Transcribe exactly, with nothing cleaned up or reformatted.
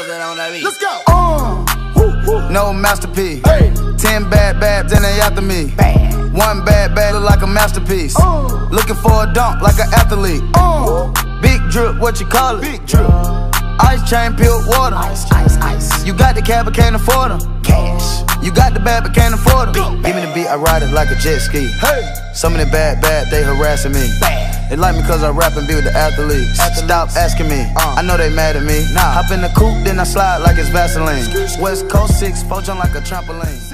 Let's go. Uh, woo, woo. No masterpiece. Hey. Ten bad babs and they after me. Bam. One bad bad look like a masterpiece. Uh. Looking for a dunk like an athlete. Uh. Big drip, what you call it? Big drip. Ice chain, pure water. Ice, ice, ice. You got the cab but can't afford them. Cash. You got the bad but can't afford them. Give me the beat, I ride it like a jet ski. Hey. Some of the bad bad, they harassing me. Bad. They like me cause I rap and be with the athletes. athletes. Stop asking me, uh. I know they mad at me. Nah. Hop in the coupe, then I slide like it's Vaseline. West Coast six, four jump like a trampoline.